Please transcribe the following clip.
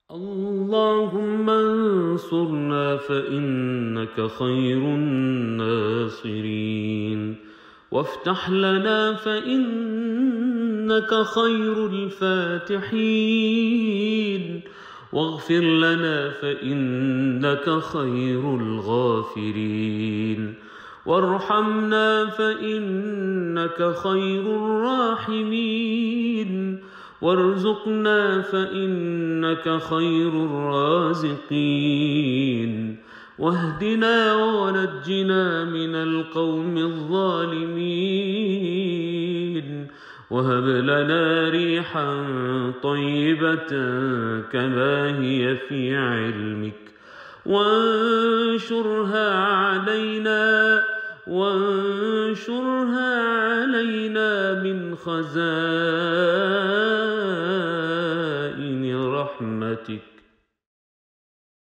اللهم انصرنا فإنك خير الناصرين، وافتح لنا فإنك خير الفاتحين، واغفر لنا فإنك خير الغافرين، وارحمنا فإنك خير الراحمين، وارزقنا فإنك خير الرازقين، واهدنا ونجنا من القوم الظالمين، وهب لنا ريحا طيبة كما هي في علمك، وانشرها علينا من خزائن رحمتك